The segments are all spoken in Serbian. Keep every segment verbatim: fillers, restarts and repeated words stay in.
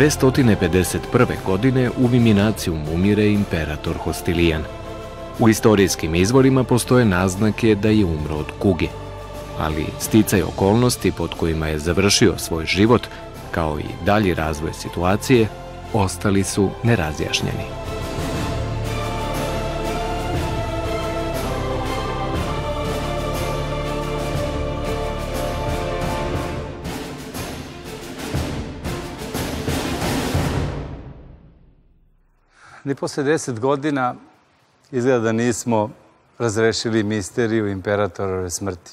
dvesta pedeset prve. godine u Viminacijum umire imperator Hostilijan. U istorijskim izvorima postoje naznake da je umro od kuge, ali sticaj okolnosti pod kojima je završio svoj život, kao i dalji razvoj situacije, ostali su nerazjašnjeni. Ni posle deset godina izgleda da nismo razrešili misteriju imperatorove smrti.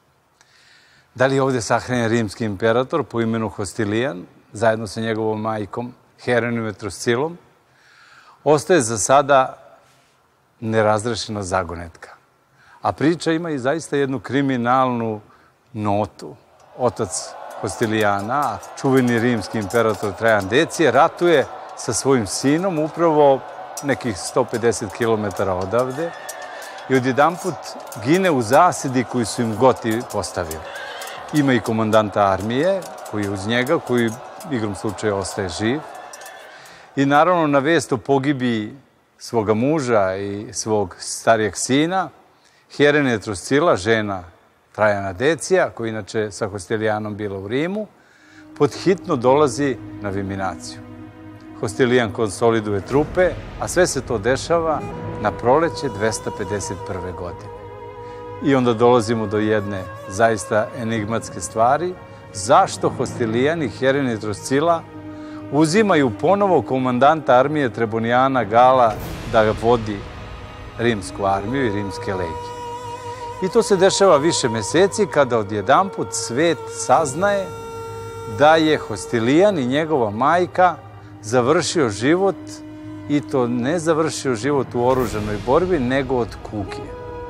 Da li je ovde sahranjen rimski imperator po imenu Hostilijan, zajedno sa njegovom majkom Herenijom Etruscilom, ostaje za sada nerazrešena zagonetka. A priča ima i zaista jednu kriminalnu notu. Otac Hostilijana, čuveni rimski imperator Trajan Decije, ratuje sa svojim sinom upravo nekih sto pedeset kilometara odavde i odjedanput gine u zasedi koju su im Goti postavili. Ima i komandanta armije koji je uz njega, koji igrom slučaja ostaje živ. I naravno na vest o pogibi svoga muža i svog starijeg sina, Herenija Etruscila, žena Trajana Decija, koja inače sa Hostilijanom bila u Rimu, podhitno dolazi na Viminaciju. Hostilijan konsoliduje trupe, a sve se to dešava na proleće dvesta pedeset prve. godine. I onda dolazimo do jedne zaista enigmatske stvari. Zašto Hostilijan i Herenija Etruscila uzimaju ponovo komandanta armije Trebonijana Gala da ga vodi rimsku armiju i rimske legije? I to se dešava više meseci kada odjedanput svet saznaje da je Hostilijan i njegova majka završio život, i to ne završio život u oružanoj borbi, nego od kuge.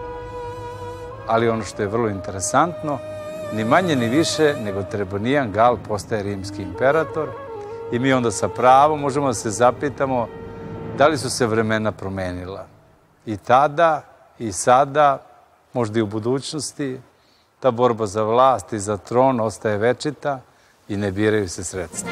Ali ono što je vrlo interesantno, ni manje ni više nego Trebonijan Gal postaje rimski imperator i mi onda sa pravom možemo da se zapitamo da li su se vremena promenila. I tada, i sada, možda i u budućnosti, ta borba za vlast i za tron ostaje večita i ne biraju se sredstva.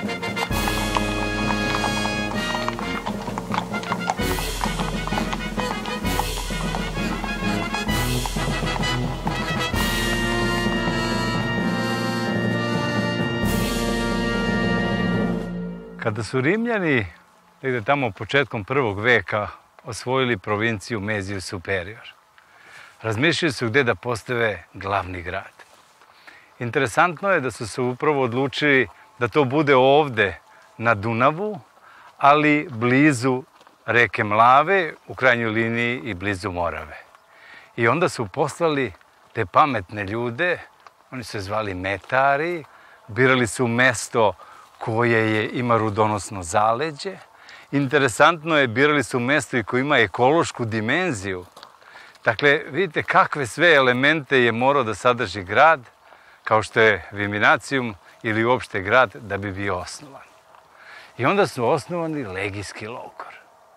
Kada su Rimljani, negde tamo početkom prvog veka, osvojili provinciju Meziju Superior, razmišljali su gde da postave glavni grad. Interesantno je da su se upravo odlučili da to bude ovde na Dunavu, ali blizu reke Mlave, u krajnjoj liniji i blizu Morave. I onda su poslali te pametne ljude, oni su zvali metari, birali su mesto koje je, ima rudonosno zaleđe. Interesantno je, birali su mesto i koje ima ekološku dimenziju. Dakle, vidite kakve sve elemente je morao da sadrži grad, kao što je Viminacijum ili uopšte grad, da bi bio osnovan. I onda su osnovani legijski logor.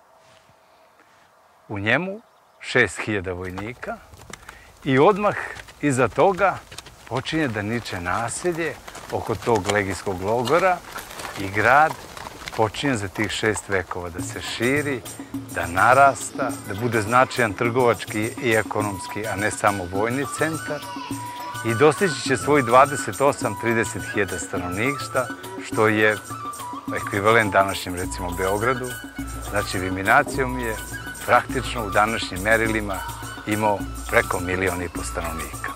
U njemu šest hiljada vojnika i odmah iza toga počinje da niče naselje oko tog legijskog logora i grad počinje za tih šest vekova da se širi, da narasta, da bude značajan trgovački i ekonomski, a ne samo vojni centar, i dostići će svoj dvadeset osam do trideset hiljada stanovništva, što je ekvivalent današnjem, recimo, Beogradu. Znači, Viminacijum je praktično u današnjim merilima imao preko milion i po stanovnika.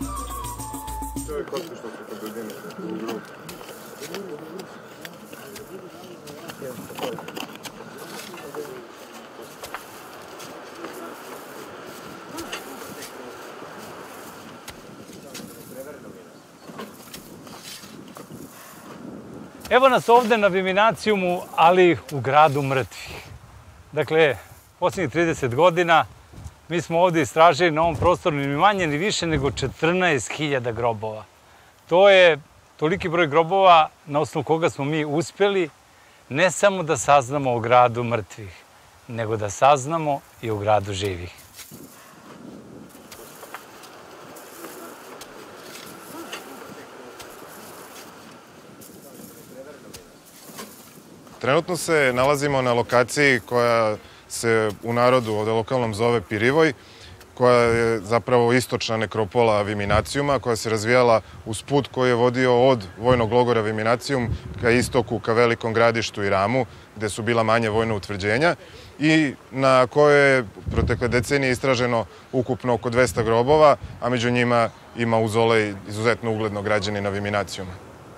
Evo nas ovde na Viminacijumu, ali u gradu mrtvih. Dakle, posljednjih trideset godina mi smo ovde istražili na ovom prostoru ni manje ni više nego četrnaest hiljada grobova. To je toliki broj grobova na osnovu koga smo mi uspeli ne samo da saznamo o gradu mrtvih, nego da saznamo i o gradu živih. Trenutno se nalazimo na lokaciji koja se u narodu ovde lokalnom zove Pirivoj, koja je zapravo istočna nekropola Viminacijuma, koja se razvijala uz put koji je vodio od vojnog logora Viminacijum ka istoku, ka Velikom Gradištu i Ramu, gde su bila manje vojna utvrđenja i na kojoj je protekle decenije istraženo ukupno oko dvesta grobova, a među njima i mauzolej izuzetno uglednog građanina Viminacijuma.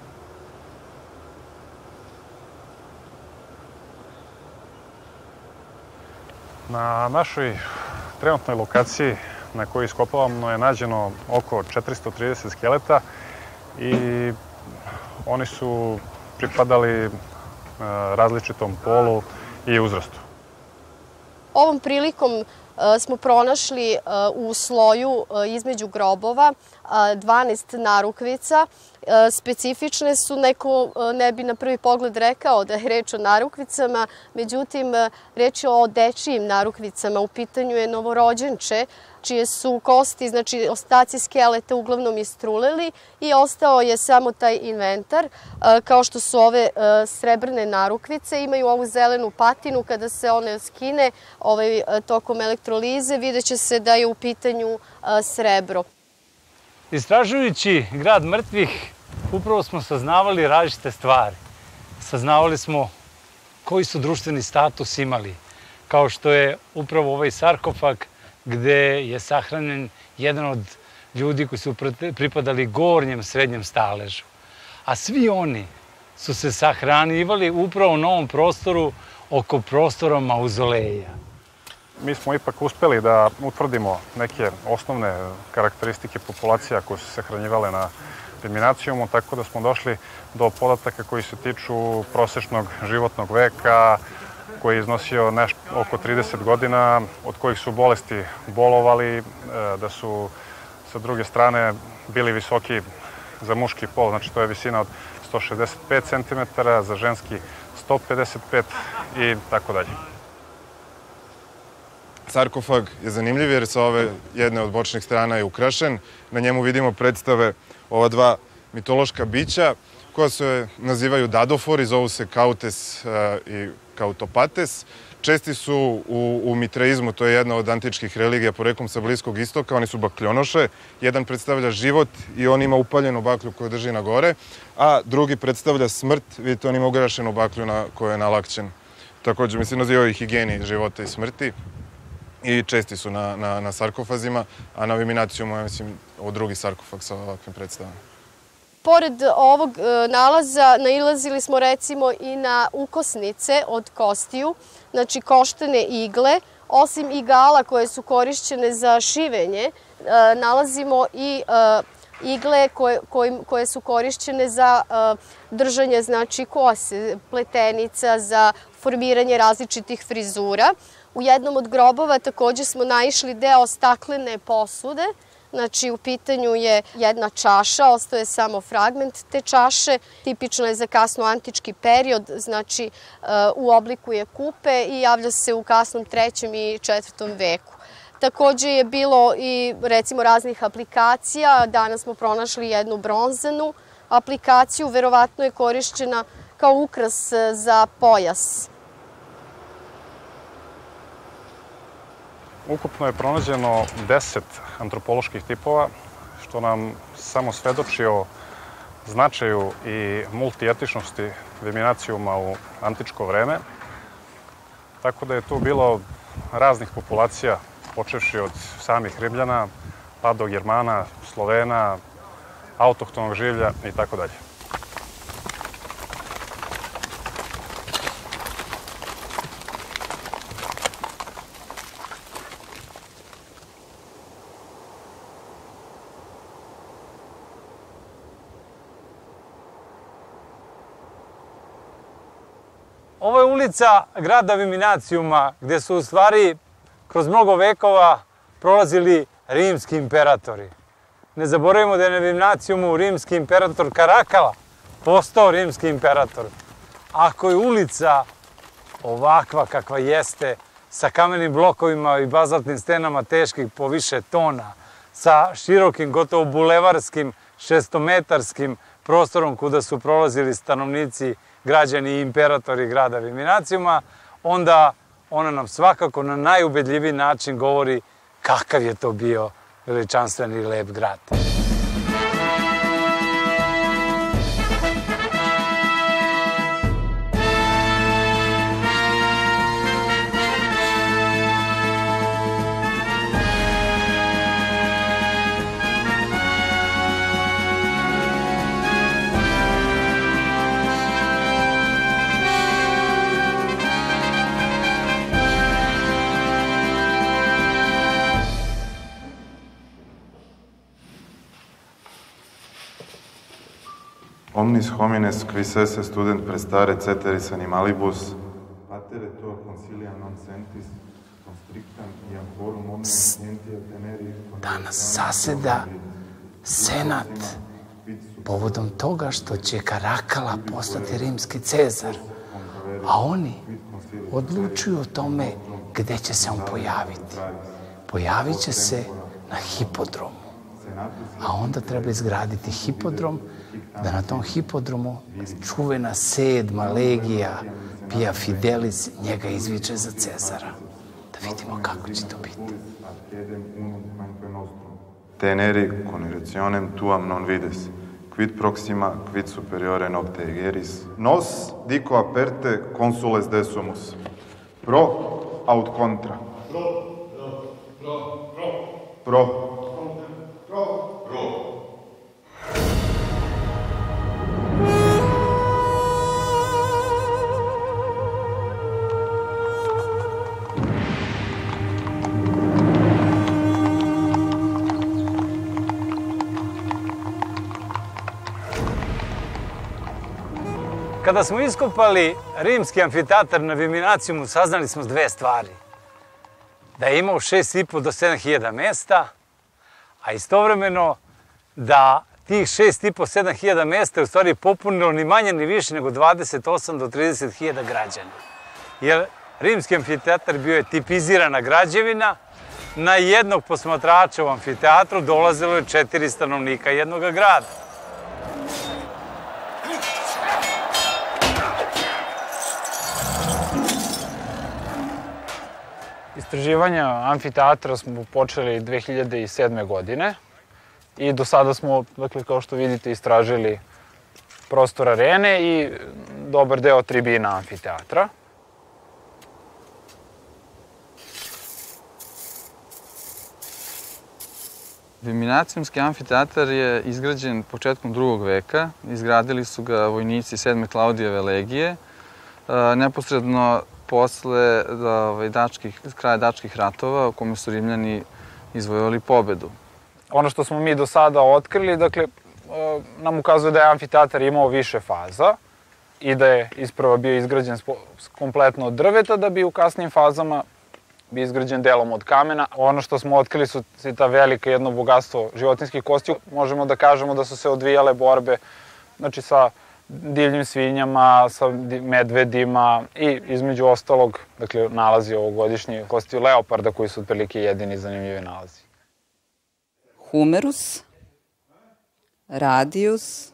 Na našoj trenutnoj lokaciji na kojoj iskopavamo je nađeno oko četiristo trideset skeleta i oni su pripadali različitom polu i uzrastu. Ovom prilikom smo pronašli u sloju između grobova dvanaest narukvica. Specifične su, neko ne bi na prvi pogled rekao da je reč o narukvicama, međutim, reč je o dečijim narukvicama. U pitanju je novorođenče, čije su kosti, znači ostaci skeleta uglavnom istruleli i ostao je samo taj inventar. Kao što su ove srebrne narukvice, imaju ovu zelenu patinu, kada se one skine tokom elektrolize, vidjet će se da je u pitanju srebro. Istražujući grad mrtvih, upravo smo saznavali različite stvari. Saznavali smo koji su društveni status imali, kao što je upravo ovaj sarkofag gde je sahranjen jedan od ljudi koji su pripadali gornjem srednjem staležu. A svi oni su se sahranjivali upravo na ovom prostoru oko prostora mauzoleja. Mi smo ipak uspeli da utvrdimo neke osnovne karakteristike populacija koje su se hranjivale na Viminacijumu, tako da smo došli do podataka koji se tiču prosečnog životnog veka, koji je iznosio nešto oko trideset godina, od kojih su bolesti bolovali, da su sa druge strane bili visoki za muški pol, znači to je visina od sto šezdeset pet centimetara, za ženski sto pedeset pet i tako dalje. Sarkofag je zanimljiv jer sa ove jedne od bočnih strana je ukrašen. Na njemu vidimo predstave ova dva mitološka bića koja se nazivaju dadofori, zovu se Kautes i Kautopates. Česti su u mitraizmu, to je jedna od antičkih religija poreklom sa Bliskog istoka, oni su bakljonoše. Jedan predstavlja život i on ima upaljenu baklju koju drži na gore, a drugi predstavlja smrt, vidite on ima ugrašenu baklju na kojoj je nalakćen. Također mi se nazivaju i higijeni života i smrti i česti su na sarkofazima, a na Viminacijumu je, mislim, ovo drugi sarkofag sa ovakvim predstavama. Pored ovog nalaza nailazili smo recimo i na ukosnice od kostiju, znači koštane igle. Osim igala koje su korišćene za šivenje, nalazimo i igle koje su korišćene za držanje, znači, kose, pletenica, za formiranje različitih frizura. U jednom od grobova također smo naišli deo staklene posude. Znači, u pitanju je jedna čaša, ostao je samo fragment te čaše. Tipično je za kasno antički period, znači u obliku je kupe i javlja se u kasnom trećem i četvrtom veku. Također je bilo i, recimo, raznih aplikacija. Danas smo pronašli jednu bronzanu aplikaciju, verovatno je korišćena kao ukras za pojas. Ukupno je pronađeno deset antropoloških tipova, što nam samo svedoči o značaju i multietičnosti Viminacijuma u antičko vreme. Tako da je tu bilo raznih populacija, počevši od samih Rimljana, pa do Germana, Slovena, autohtonog življa i tako dalje. Ovo je ulica grada Viminacijuma, gde su u stvari kroz mnogo vekova prolazili rimski imperatori. Ne zaboravimo da je na Viminacijumu rimski imperator Karakala postao rimski imperator. Ako je ulica ovakva kakva jeste, sa kamenim blokovima i bazaltnim stenama teških po više tona, sa širokim, gotovo bulevarskim, šestometarskim prostorom kuda su prolazili stanovnici građani i imperatori grada Viminacijuma, onda ona nam svakako na najubedljiviji način govori kakav je to bio veličanstveni i lep grad. Omnis homines quis esse student prestare ceteris animalibus, patere tua consilia non sentis, constrictam iam forum omnes gentium teneri... Danas zaseda senat povodom toga što će Karakala postati rimski cezar, a oni odlučuju o tome gde će se on pojaviti. Pojavit će se na hipodromu, a onda treba izgraditi hipodrom da na tom hipodromu čuvena sedma legija Pia Fidelis njega izviče za Cezara. Da vidimo kako će to biti. Teneri conirationem tuam non vides, quid proxima, quid superiore nocte egeris. Nos dico aperte consules desumus. Pro aut contra. Pro, pro, pro, pro. Pro, pro, pro. Kada smo iskopali rimski amfiteatar na Viminacijumu, saznali smo dve stvari. Da je imao šest i po do sedam hiljada mesta, a istovremeno da tih šest i po do sedam hiljada mesta je u stvari popunilo ni manje ni više nego dvadeset osam do trideset hiljada građana. Jer rimski amfiteatar bio je tipizirana građevina, na jednog posmatrača u amfiteatru dolazilo je četiri stanovnika jednog grada. Istraživanja amfiteatra smo počeli dve hiljade sedme. godine i do sada smo, dakle, kao što vidite, istražili prostor arene i dobar deo tribina amfiteatra. Viminacijumski amfiteatar je izgrađen početkom drugog veka. Izgradili su ga vojnici sedme Klaudijeve legije, neposredno posle kraja dačkih ratova u kome su Rimljani izvojevali pobedu. Ono što smo mi do sada otkrili, dakle, nam ukazuje da je amfiteatar imao više faza i da je isprva bio izgrađen kompletno od drveta, da bi u kasnijim fazama bio izgrađen delom od kamena. Ono što smo otkrili su ta velika jedno bogatstvo životinjskih kostiju. Možemo da kažemo da su se odvijale borbe, znači, sa divljim svinjama, sa medvedima i između ostalog, dakle, nalazi ovogodišnji kostiju leoparda koji su otprilike jedini zanimljivi nalazi. Humerus, Radius,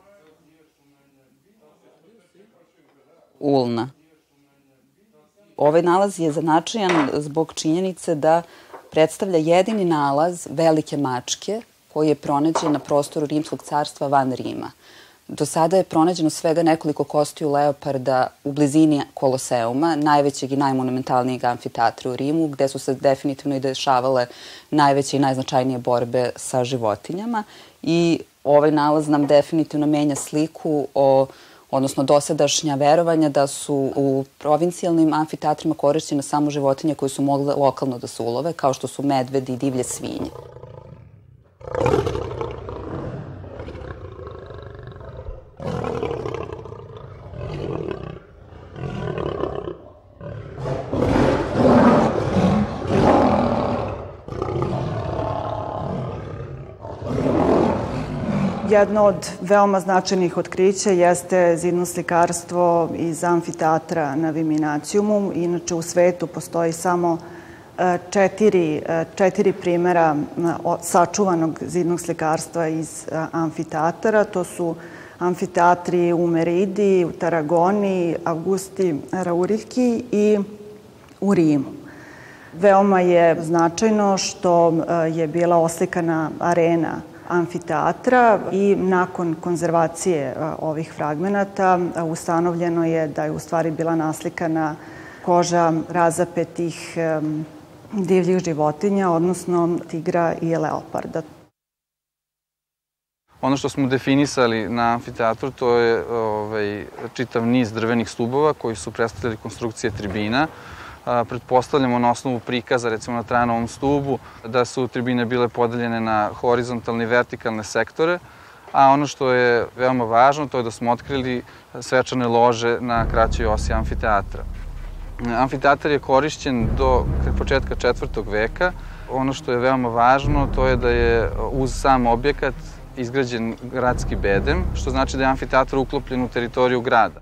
Ulna. Ovaj nalaz je značajan zbog činjenice da predstavlja jedini nalaz velike mačke koji je pronađen na prostoru Rimskog carstva van Rima. Do sada je pronađeno svega nekoliko kostiju leoparda u blizini Koloseuma, najvećeg i najmonumentalnijeg amfiteatra u Rimu, gde su se definitivno i dešavale najveće i najznačajnije borbe sa životinjama. I ovaj nalaz nam definitivno menja sliku o, odnosno dosadašnja verovanja da su u provincijalnim amfiteatrima korišćene samo životinje koje su mogle lokalno da se ulove, kao što su medvedi i divlje svinje. Jedno od veoma značajnih otkrića jeste zidno slikarstvo iz amfiteatra na Viminacijumu. Inače, u svetu postoji samo četiri, četiri primera sačuvanog zidnog slikarstva iz amfiteatara. To su amfiteatri u Meridi, u Taragoni, Augusti Rauriki i u Rimu. Veoma je značajno što je bila oslikana arena amfiteatra i nakon konzervacije ovih fragmenata ustanovljeno je da je u stvari bila naslikana koža razapetih divljih životinja, odnosno tigra i leoparda. Ono što smo definisali na amfiteatru, to je ovaj, čitav niz drvenih stubova koji su predstavljali konstrukcije tribina. Pretpostavljamo na osnovu prikaza, recimo na Trajanovom stubu, da su tribine bile podeljene na horizontalne i vertikalne sektore, a ono što je veoma važno, to je da smo otkrili svečane lože na kraćoj osi amfiteatra. Amfiteatar je korišćen do početka četvrtog veka. Ono što je veoma važno, to je da je uz sam objekat izgrađen gradski bedem, što znači da je amfiteatar uklopljen u teritoriju grada.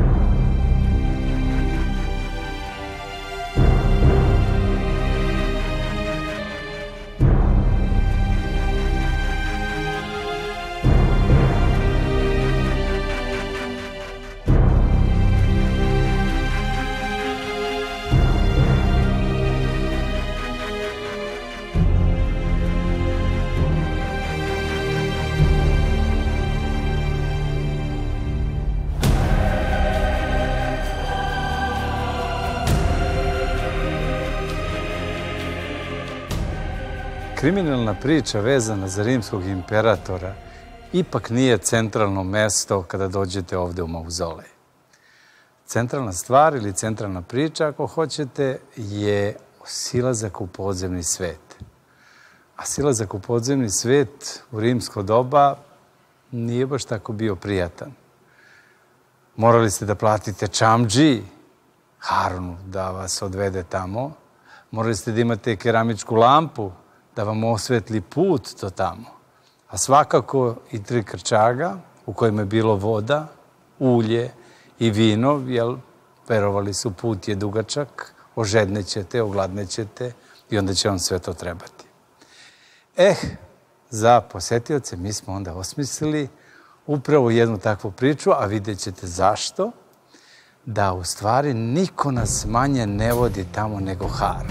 Kriminalna priča vezana za rimskog imperatora ipak nije centralno mesto kada dođete ovde u mauzolej. Centralna stvar ili centralna priča, ako hoćete, je silazak u podzemni svet. A silazak u podzemni svet u rimsko doba nije baš tako bio prijatan. Morali ste da platite čamdži, Harunu, da vas odvede tamo. Morali ste da imate keramičku lampu, da vam osvetli put do tamo. A svakako i tri krčaga u kojima je bilo voda, ulje i vino, jer verovali su put je dugačak, ožednećete, ogladnećete i onda će vam sve to trebati. Eh, za posetioce mi smo onda osmislili upravo jednu takvu priču, a vidjet ćete zašto, da u stvari niko nas manje ne vodi tamo nego Har.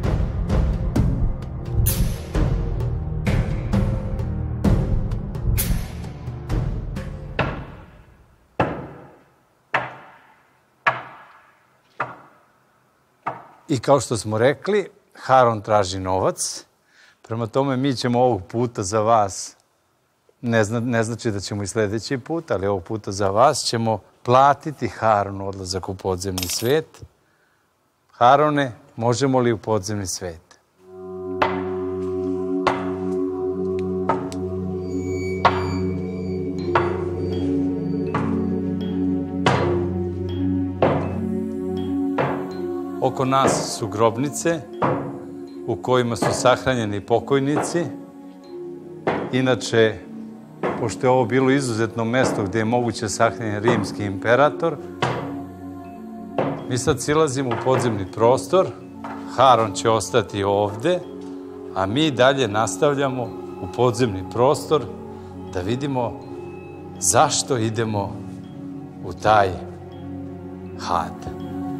I kao što smo rekli, Haron traži novac, prema tome mi ćemo ovog puta za vas, ne, zna, ne znači da ćemo i sledeći put, ali ovog puta za vas ćemo platiti Haronu odlazak u podzemni svet. Harone, možemo li u podzemni svet? Oko nas su grobnice u kojima su sahranjeni pokojnici. Inače, pošto je ovo bilo izuzetno mesto gde je moguće sahranjen rimski imperator, mi sad silazimo u podzemni prostor, Haron će ostati ovde, a mi dalje nastavljamo u podzemni prostor da vidimo zašto idemo u taj had.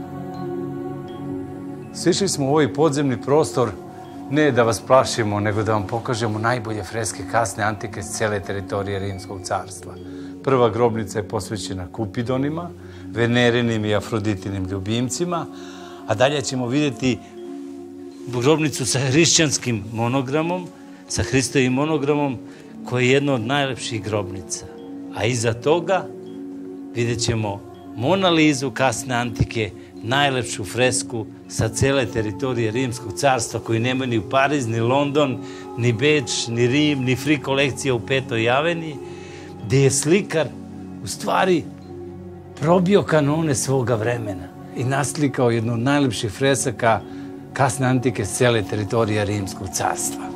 Sišli smo u ovaj podzemni prostor ne da vas plašimo, nego da vam pokažemo najbolje freske kasne antike s cele teritorije Rimskog carstva. Prva grobnica je posvećena Kupidonima, Venerinim i Afroditinim ljubimcima, a dalje ćemo vidjeti grobnicu sa hrišćanskim monogramom, sa Hristovim monogramom, koja je jedna od najlepših grobnica. A iza toga vidjet ćemo Mona Lizu kasne antike, najlepšu fresku sa cele teritorije Rimskog carstva, koji nema ni u Pariz, ni London, ni Beč, ni Rim, ni Free kolekcija u Petoj aveniji, gde je slikar u stvari probio kanone svoga vremena i naslikao jednu od najlepših fresaka kasne antike s cele teritorije Rimskog carstva.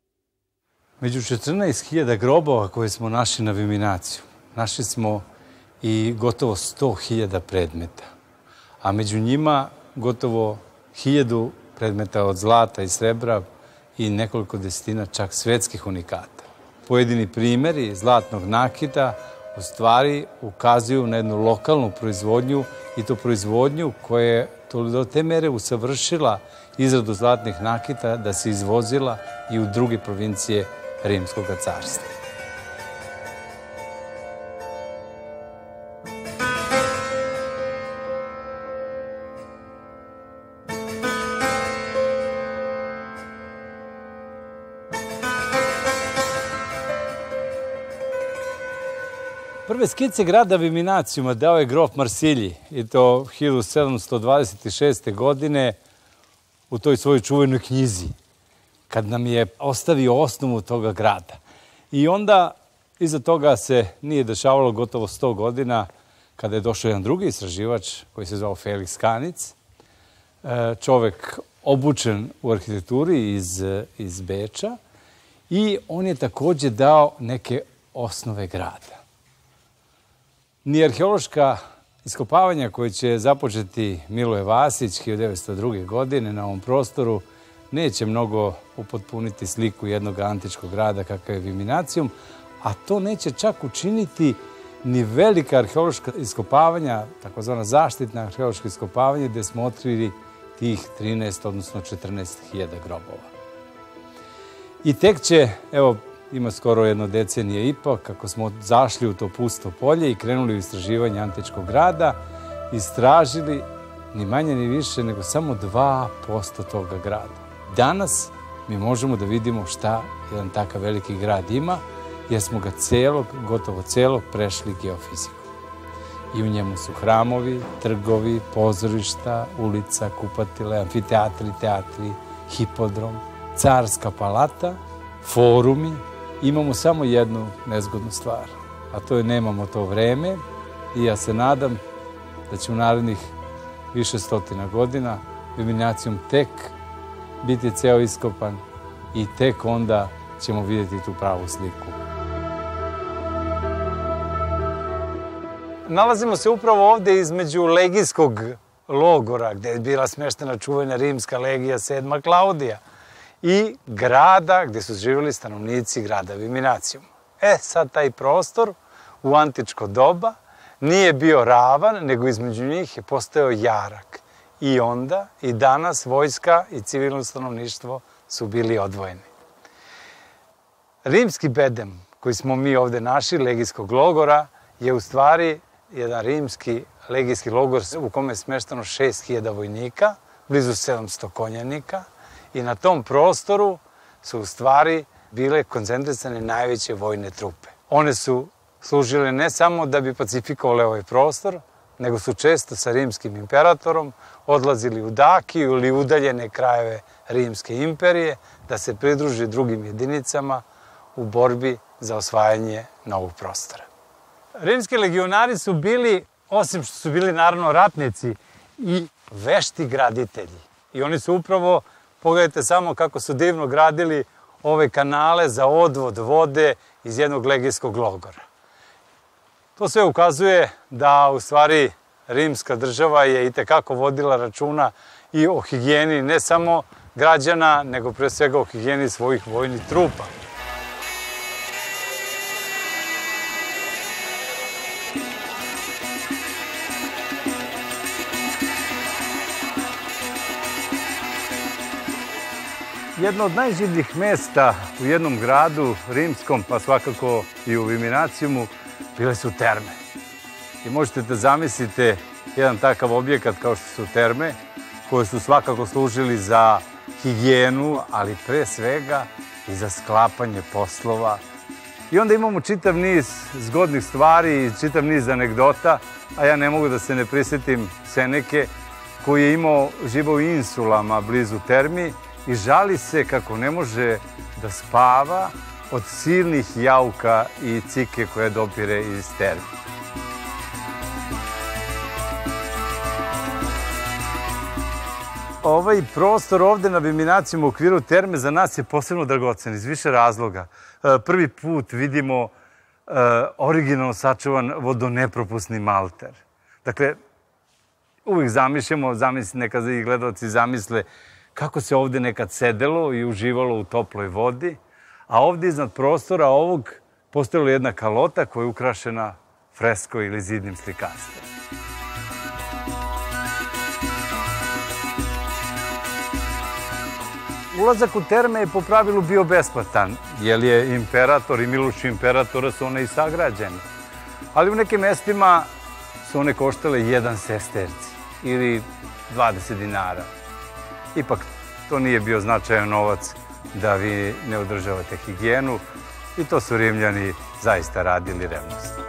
Među četrnaest hiljada grobova koje smo našli na Viminaciju, našli smo i gotovo sto hiljada predmeta, a među njima gotovo hiljadu predmeta od zlata i srebra i nekoliko desetina čak svetskih unikata. Pojedini primjeri zlatnog nakita u stvari ukazuju na jednu lokalnu proizvodnju i to proizvodnju koja je do te mere usavršila izradu zlatnih nakita da se izvozila i u druge provincije Rimskog carstva. Prve skice grada Viminacijuma dao je grof Marsilji i to hiljadu sedamsto dvadeset šeste. godine u toj svojoj čuvenoj knjizi, kad nam je ostavio osnovu toga grada. I onda iza toga se nije dešavalo gotovo sto godina kada je došao jedan drugi istraživač koji se zvao Felix Kanic, čovek obučen u arhitekturi iz, iz Beča, i on je takođe dao neke osnove grada. Ni arheološka iskopavanja koje će započeti Miloje Vasić hiljadu devetsto druge. godine na ovom prostoru neće mnogo upotpuniti sliku jednog antičkog grada kakav je Viminacijum, a to neće čak učiniti ni velika arheološka iskopavanja, takozvana zaštitna arheološka iskopavanja, gde smo otkrili tih trinaest, odnosno četrnaest hiljada grobova. I tek će, evo, ima skoro jedno decenije i po, kako smo zašli u to pusto polje i krenuli u istraživanje antičkog grada, istražili ni manje ni više nego samo dva posto toga grada. Danas mi možemo da vidimo šta jedan takav veliki grad ima, jer smo ga celog, gotovo celog prešli geofizikom. I u njemu su hramovi, trgovi, pozorišta, ulica, kupatile, amfiteatri, teatri, hipodrom, carska palata, forumi. Imamo samo jednu nezgodnu stvar, a to je nemamo to vreme, i ja se nadam da će u narednih više stotina godina Viminacijum tek biti ceo iskopan i tek onda ćemo vidjeti tu pravu sliku. Nalazimo se upravo ovde između legijskog logora, gde je bila smeštena čuvena rimska legija sedma Klaudija, i grada gde su živjeli stanovnici grada Viminacijum. E, sad taj prostor u antičko doba nije bio ravan, nego između njih je postojao jarak. I onda, i danas, vojska i civilno stanovništvo su bili odvojeni. Rimski bedem, koji smo mi ovde našli, legijskog logora, je u stvari jedan rimski legijski logor u kome je smešteno šest hiljada vojnika, blizu sedamsto konjanika, i na tom prostoru su u stvari bile koncentrisane najveće vojne trupe. One su služile ne samo da bi pacifikovale ovaj prostor, nego su često sa rimskim imperatorom odlazili u Dakiju ili udaljene krajeve Rimske imperije da se pridruže drugim jedinicama u borbi za osvajanje novog prostora. Rimski legionari su bili, osim što su bili naravno ratnici, i vešti graditelji. I oni su upravo, pogledajte samo kako su divno gradili ove kanale za odvod vode iz jednog legijskog logora. To sve ukazuje da u stvari rimska država je i tekako vodila računa i o higijeni ne samo građana, nego pre svega o higijeni svojih vojnih trupa. Jedno od najživljih mesta u jednom gradu rimskom, pa svakako i u Viminacijumu, bile su terme. I možete da zamislite jedan takav objekat kao što su terme, koje su svakako služili za higijenu, ali pre svega i za sklapanje poslova. I onda imamo čitav niz zgodnih stvari i čitav niz anegdota, a ja ne mogu da se ne prisjetim Seneke, koji je imao, živao u insulama blizu termi, i žali se kako ne može da spava od silnih jauka i cike koje dopire iz termi. Ovaj prostor ovde na Viminacijumu u okviru terme za nas je posebno dragocen iz više razloga. Prvi put vidimo originalno sačuvan vodonepropusni malter. Dakle, uvijek zamišljamo, neka i gledalci zamisle kako se ovde nekad sedelo i uživalo u toploj vodi, a ovde iznad prostora ovog postojala jedna kalota koja je ukrašena fresko ili zidnim slikarstvom. Ulazak u terme je po pravilu bio besplatan, jer je imperator i milošću imperatora su one i sagrađene. Ali u nekim mestima su one koštale jedan sesterci ili dvadeset dinara. Ipak to nije bio značajan novac da vi ne održavate higijenu i to su Rimljani zaista radili revnosno.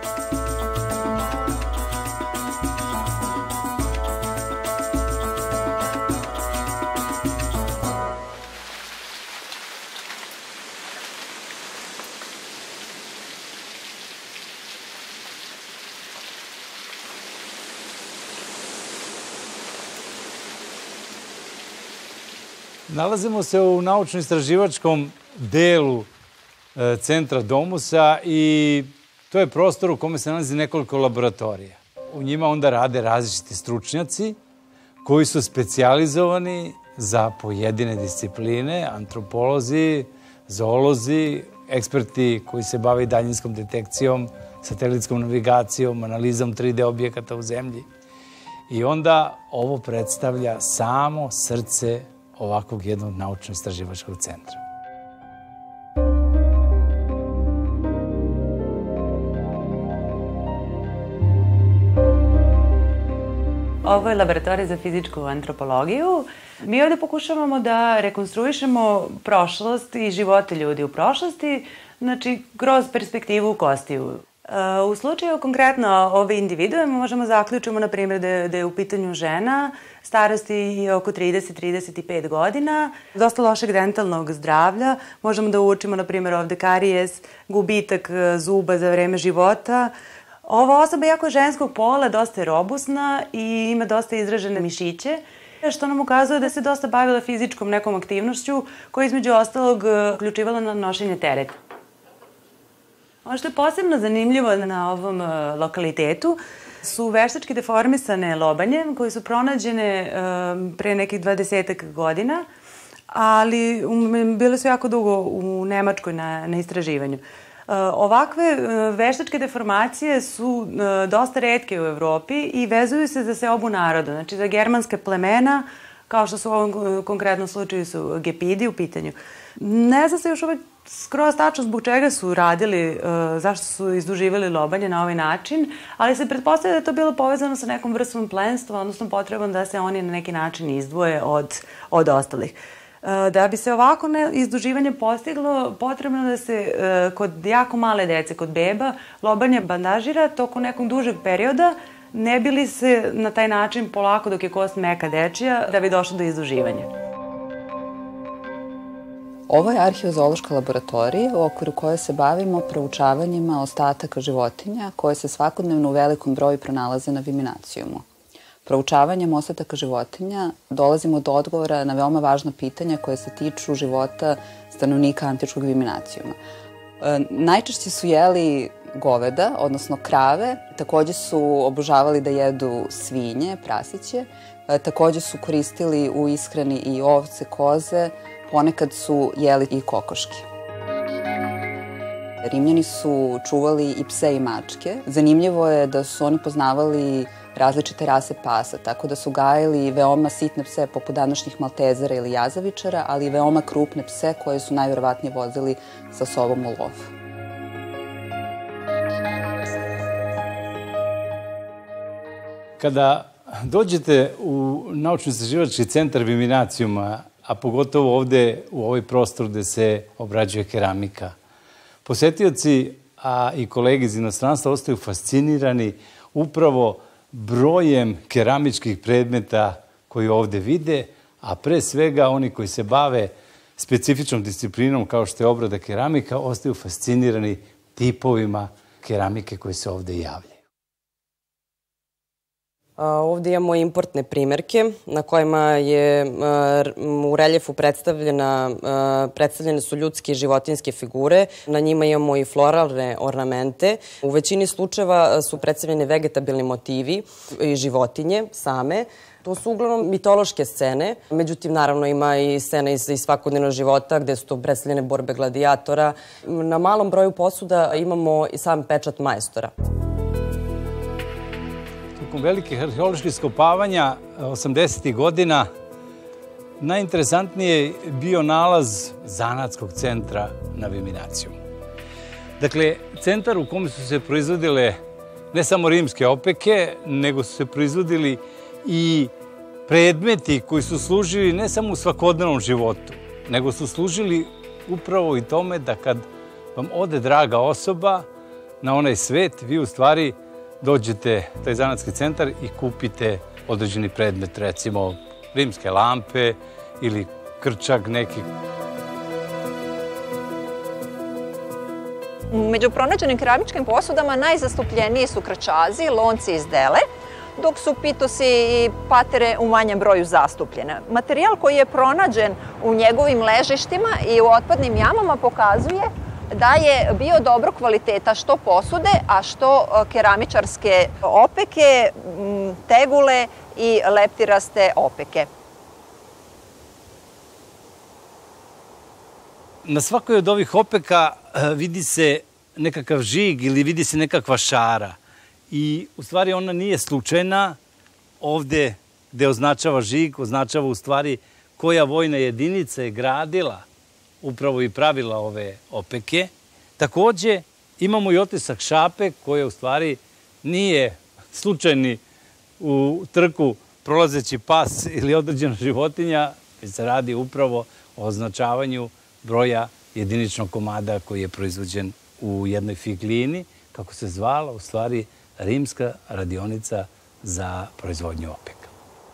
Nalazimo se u naučno-istraživačkom delu centra Domusa i to je prostor u kome se nalazi nekoliko laboratorija. U njima onda rade različiti stručnjaci koji su specijalizovani za pojedine discipline, antropolozi, zoolozi, eksperti koji se bave daljinskom detekcijom, satelitskom navigacijom, analizom tri D objekata u zemlji. I onda ovo predstavlja samo srce ovakvog jednog naučno-istraživačkog centra. Ovo je laboratorij za fizičku antropologiju. Mi ovde pokušavamo da rekonstruišemo prošlost i živote ljudi u prošlosti, znači kroz perspektivu kostiju. U slučaju konkretno ove individue možemo zaključimo, na primjer, da je u pitanju žena starosti oko trideset do trideset pet godina, dosta lošeg dentalnog zdravlja. Možemo da uočimo, na primjer, ovde karijes, gubitak zuba za vreme života. Ova osoba je jako ženskog pola, dosta je robusna i ima dosta izražene mišiće, što nam ukazuje da se dosta bavila fizičkom nekom aktivnošću koja između ostalog uključivala na nošenje tereta. Ono što je posebno zanimljivo na ovom lokalitetu su veštački deformisane lobanje koje su pronađene pre nekih dvadesetak godina, ali bile su jako dugo u Nemačkoj na istraživanju. Ovakve veštačke deformacije su dosta retke u Evropi i vezuju se za seobu naroda, znači za germanske plemena, kao što su u ovom konkretnom slučaju su gepidi u pitanju. Ne zna se još uvek skroz tačno zbog čega su radili, zašto su izduživali lobanje na ovaj način, ali se pretpostavlja da je to bilo povezano sa nekom vrstom plenstva, odnosno potrebom da se oni na neki način izdvoje od ostalih. Da bi se ovako izduživanje postiglo, potrebno da se kod jako male dece, kod beba, lobanje bandažira tokom nekog dužeg perioda, ne bi li se na taj način polako dok je kost meka dečija da bi došlo do izduživanja. Ovo je arheozoološka laboratorija u okviru koje se bavimo proučavanjima ostataka životinja koje se svakodnevno u velikom broju pronalaze na Viminacijumu. Proučavanjem ostataka životinja dolazimo do odgovora na veoma važna pitanja koje se tiču života stanovnika antičkog Viminacijuma. Najčešće su jeli goveda, odnosno krave, takođe su obožavali da jedu svinje, prasiće, takođe su koristili u ishrani i ovce, koze, ponekad su jeli i kokoške. Rimljani su čuvali i pse i mačke. Zanimljivo je da su oni poznavali različite rase pasa, tako da su gajili veoma sitne pse poput današnjih maltezera ili jazavičara, ali i veoma krupne pse koje su najverovatnije vozili sa sobom u lov. Kada dođete u naučno-istraživački centar Viminacijuma, a pogotovo ovde u ovaj prostor gde se obrađuje keramika, posetioci, a i kolege iz inostranstva ostaju fascinirani upravo brojem keramičkih predmeta koji ovde vide, a pre svega oni koji se bave specifičnom disciplinom kao što je obrada keramika, ostaju fascinirani tipovima keramike koji se ovde javljaju. Ovde imamo importne primerke na kojima je u reljefu predstavljena, predstavljene su ljudske i životinjske figure. Na njima imamo i floralne ornamente. U većini slučajeva su predstavljene vegetabilni motivi i životinje same. To su uglavnom mitološke scene, međutim, naravno, ima i scene iz svakodnevnog života gde su to predstavljene borbe gladijatora. Na malom broju posuda imamo i sam pečat majstora. Tokom velikih arheoloških iskopavanja osamdesetih godina najinteresantniji je bio nalaz zanatskog centra na Viminacijumu. Dakle, centar u kome su se proizvodile ne samo rimske opeke, nego su se proizvodili i predmeti koji su služili ne samo u svakodnevnom životu, nego su služili upravo i tome da kad vam ode draga osoba na onaj svet, vi u stvari dođete u taj zanatski centar i kupite određeni predmet, recimo rimske lampe ili krčak neki. Među pronađenim keramičkim posudama najzastupljeniji su krčazi, lonci iz dele, dok su pitosi i patere u manjem broju zastupljene. Materijal koji je pronađen u njegovim ležištima i u otpadnim jamama pokazuje da je bio dobro kvaliteta što posude, a što keramičarske opeke, tegule i leptiraste opeke. Na svakoj od ovih opeka vidi se nekakav žig ili vidi se nekakva šara. I u stvari ona nije slučajna. Ovde gde označava žig, označava u stvari koja vojna jedinica je gradila upravo i pravila ove opeke. Takođe, imamo i otisak šape koja u stvari nije slučajni u trku prolazeći pas ili određena životinja, već se radi upravo o označavanju broja jediničnog komada koji je proizvođen u jednoj figlini, kako se zvala u stvari rimska radionica za proizvodnju opeka.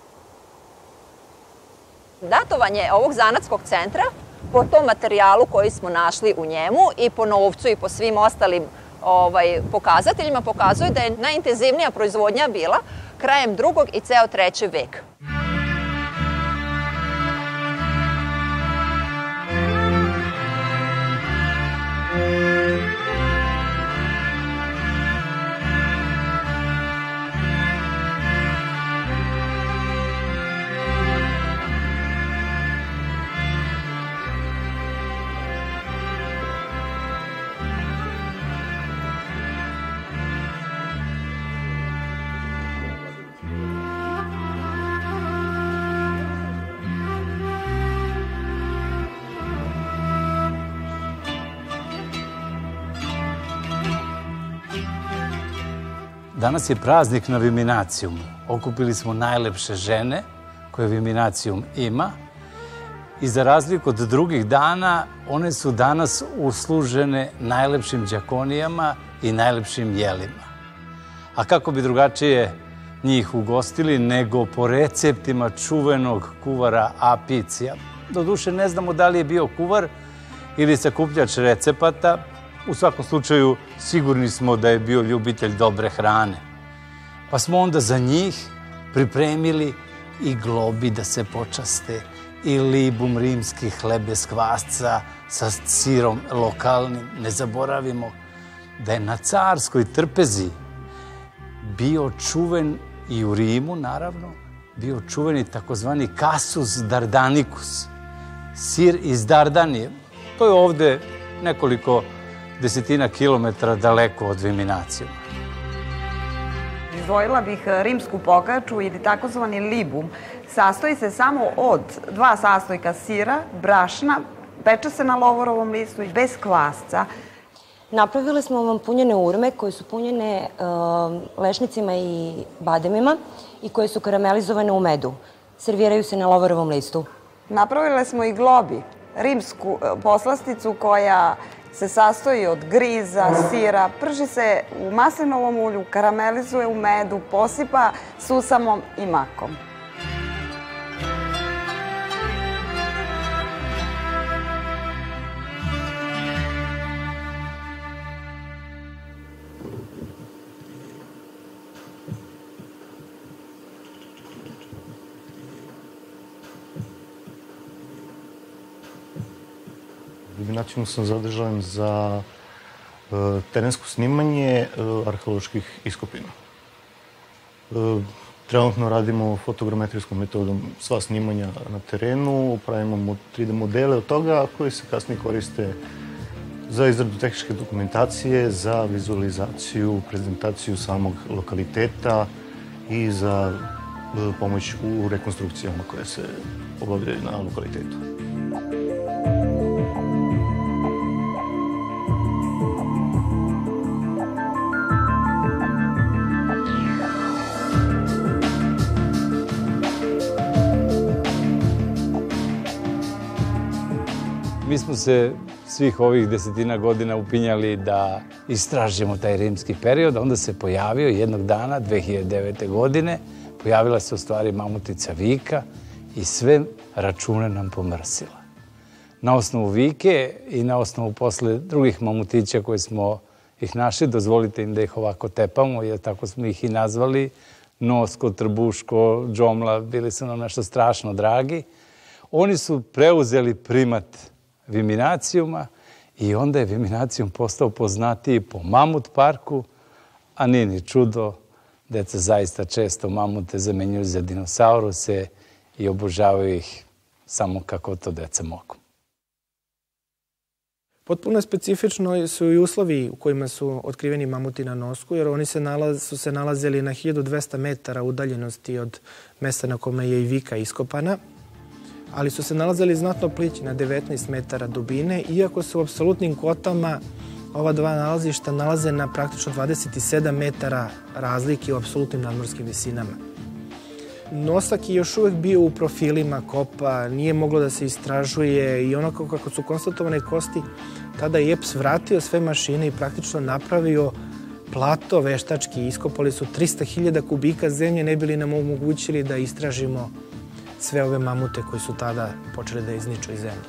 Datovanje ovog zanatskog centra po tom materijalu koji smo našli u njemu i po novcu i po svim ostalim pokazateljima pokazuje da je najintenzivnija proizvodnja bila krajem drugog i ceo treći vek. Danas je praznik na Viminacijumu. Okupili smo najlepše žene koje Viminacijum ima i za razliku od drugih dana, one su danas uslužene najlepšim đakonijama i najlepšim jelima. A kako bi drugačije njih ugostili nego po receptima čuvenog kuvara Apicija. Doduše ne znamo da li je bio kuvar ili sakupljač recepata. U svakom slučaju sigurni smo da je bio ljubitelj dobre hrane. Pa smo onda za njih pripremili i globi da se počaste i libum rimski hleb bez kvasca sa sirom lokalnim. Ne zaboravimo da je na carskoj trpezi bio čuven i u Rimu, naravno, bio čuveni takozvani casus dardanicus, sir iz Dardanije. To je ovde nekoliko desetina kilometara daleko od Viminacijuma. Izdvojila bih rimsku pogaču ili takozvani libum. Sastoji se samo od dva sastojka sira, brašna, peče se na lovorovom listu i bez kvasca. Napravili smo vam punjene urme koje su punjene lešnicima i bademima i koje su karamelizovane u medu. Serviraju se na lovorovom listu. Napravile smo i globi, rimsku poslasticu koja se sastoji od griza, sira, prži se u maslinovom ulju, karamelizuje u medu, posipa susamom i makom. Viminacijum sam zadržan za terensko snimanje arheoloških iskopina. Trenutno radimo fotogrametrijskom metodom sva snimanja na terenu, pravimo tri D modele od toga koji se kasnije koriste za izradu tehničke dokumentacije, za vizualizaciju, prezentaciju samog lokaliteta i za pomoć u rekonstrukcijama koje se obavljaju na lokalitetu. Mi smo se svih ovih desetina godina upinjali da istražimo taj rimski period, onda se pojavio jednog dana, dve hiljade devete. godine, pojavila se u stvari mamutica Vika i sve račune nam pomrsila. Na osnovu Vike i na osnovu posle drugih mamutića koje smo ih našli, dozvolite im da ih ovako tepamo, jer tako smo ih i nazvali, Nosko, Trbuško, Džomla, bili su nam nešto strašno dragi. Oni su preuzeli primat Viminacijuma i onda je Viminacijum postao poznatiji po Mamut parku, a nije ni čudo, deca zaista često mamute zamenjuju za dinosauruse i obožavaju ih samo kako to deca mogu. Potpuno specifično su i uslovi u kojima su otkriveni mamuti na Nosku, jer oni se nalaz, su se nalazili na hiljadu dvesta metara udaljenosti od mesta na kome je i Vika iskopana, ali su se nalazili znatno plići na devetnaest metara dubine, iako se u apsolutnim kvotama ova dva nalazišta nalaze na praktično dvadeset sedam metara razlike u apsolutnim nadmorskim visinama. Nosak je još uvek bio u profilima kopa, nije moglo da se istražuje i onako kako su konstatovane kosti, tada je E P S vratio sve mašine i praktično napravio plato veštački. Iskopali su trista hiljada kubika zemlje, ne bi li nam omogućili da istražimo sve ove mamute koji su tada počeli da izniču iz zemlje.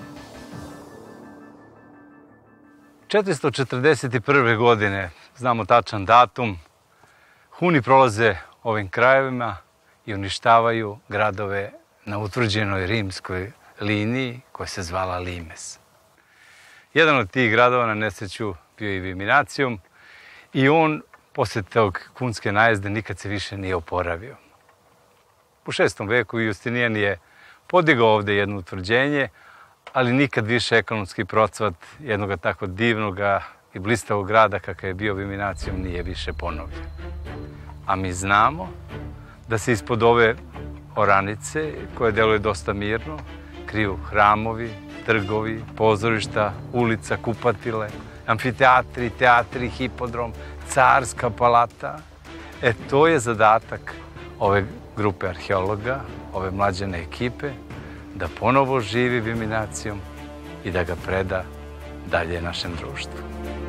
četiristo četrdeset prve. godine, znamo tačan datum, Huni prolaze ovim krajevima i uništavaju gradove na utvrđenoj rimskoj liniji koja se zvala Limes. Jedan od tih gradova na nesreću bio i Viminacijum i on posle tog hunske najezde nikad se više nije oporavio. U šestom veku Justinijan je podigao ovde jedno utvrđenje, ali nikad više ekonomski procvat jednog tako divnog i blistavog grada kakav je bio Viminacijum nije više ponovljen. A mi znamo da se ispod ove oranice, koja deluje dosta mirno, kriju hramovi, trgovi, pozorišta, ulica, kupatile, amfiteatri, teatri, hipodrom, carska palata. E, to je zadatak ove grupe arheologa, ove mlađane ekipe, da ponovo živi Viminacijum i da ga preda dalje našem društvu.